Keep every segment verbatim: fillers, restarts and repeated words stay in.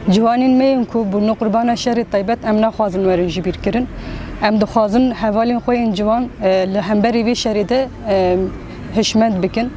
Civanên me yên ku bûne qurbana şerê taybet em naxwazin werin jî bîrkirin. Em dixwazin hevalên xwe yên civan li hemberî vê şerê de hişmet bikin.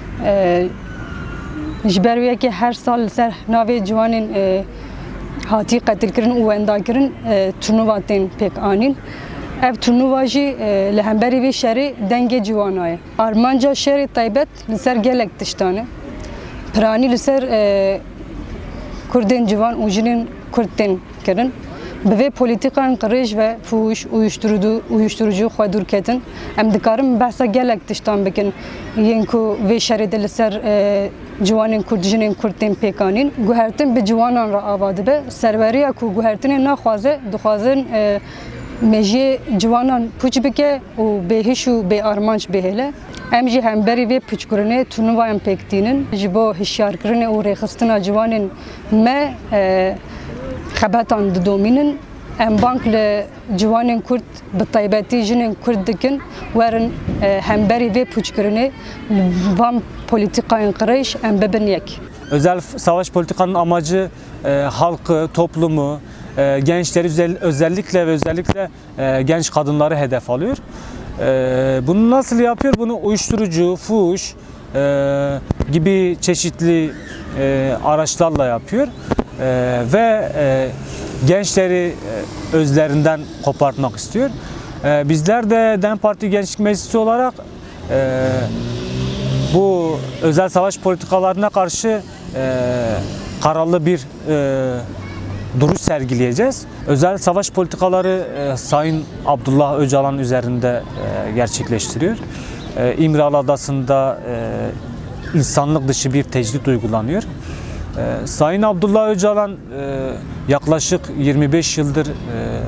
Ji ber wê her sal li ser navê ciwanên hatî qetilkirin û wendakirin turnuva tên pêk anîn. Ev turnuva jî li hemberî vê şerê dengê ciwana ye. Armanca şerê taybet li ser gelek tiştan e. Piranî li ser Kurdên civan û jinên Kurd tên kirin. Bi vê polîtîkan qirêj ve fûş, uyuşturucu xwe dûr ketin. Em dikarin behsa gelek tiştan bikin yên ku vê şerê de li ser ciwanên Kurd, jinên Kurd tên pêk anîn. Guhertin bi ciwanan re ava dibe. Serweriya ku guhertinê naxwaze, dixwazin mejiyê ciwanan pûç bike û bêhîş û bêarmanc bihêle. Em jî hemberî vê pûçkirinê turnuvayan pêk dînin ji bo hişyarkirinê û rêxistina ciwanên me xebetan didomînin. Em bank li ciwanên Kurd bi taybetî jinên Kurd dikin werin hemberî vê pûçkirinê van polîtîkayên qirêj em bibin yek. Özel savaş politikanın amacı e, halkı, toplumu, e, gençleri özellikle ve özellikle e, genç kadınları hedef alıyor. E, bunu nasıl yapıyor? Bunu uyuşturucu, fuhuş e, gibi çeşitli e, araçlarla yapıyor e, ve e, gençleri e, özlerinden kopartmak istiyor. E, bizler de DEM Parti Gençlik Meclisi olarak e, bu özel savaş politikalarına karşı e, kararlı bir e, duruş sergileyeceğiz. Özel savaş politikaları e, Sayın Abdullah Öcalan üzerinde e, gerçekleştiriyor. E, İmralı Adası'nda e, insanlık dışı bir tecrit uygulanıyor. E, Sayın Abdullah Öcalan e, yaklaşık yirmi beş yıldır e,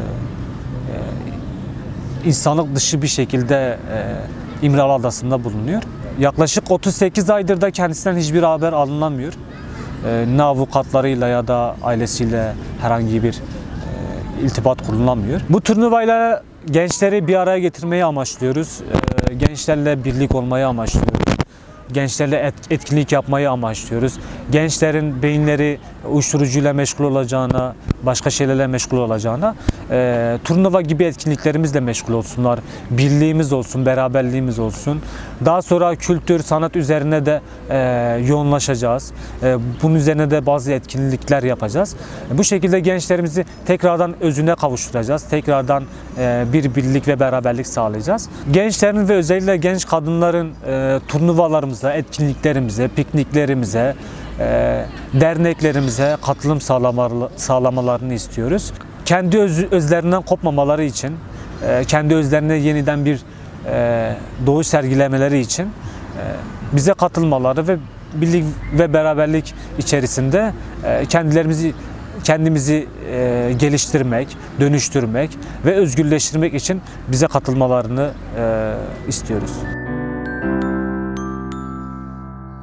e, insanlık dışı bir şekilde e, İmralı Adası'nda bulunuyor. Yaklaşık otuz sekiz aydır da kendisinden hiçbir haber alınamıyor. E, ne avukatlarıyla ya da ailesiyle herhangi bir e, iltibat kurulamıyor. Bu turnuvayla gençleri bir araya getirmeyi amaçlıyoruz. E, gençlerle birlik olmayı amaçlıyoruz. Gençlerle et, etkinlik yapmayı amaçlıyoruz. Gençlerin beyinleri uyuşturucuyla meşgul olacağına, başka şeylerle meşgul olacağına e, turnuva gibi etkinliklerimizle meşgul olsunlar. Birliğimiz olsun, beraberliğimiz olsun. Daha sonra kültür, sanat üzerine de e, yoğunlaşacağız. E, bunun üzerine de bazı etkinlikler yapacağız. E, bu şekilde gençlerimizi tekrardan özüne kavuşturacağız. Tekrardan e, bir birlik ve beraberlik sağlayacağız. Gençlerin ve özellikle genç kadınların e, turnuvalarımıza, etkinliklerimize, pikniklerimize, e, derneklerimize katılım sağlamalarını istiyoruz. Kendi öz, özlerinden kopmamaları için, e, kendi özlerine yeniden bir e, doğuş sergilemeleri için e, bize katılmaları ve birlik ve beraberlik içerisinde e, kendilerimizi kendimizi e, geliştirmek, dönüştürmek ve özgürleştirmek için bize katılmalarını e, istiyoruz.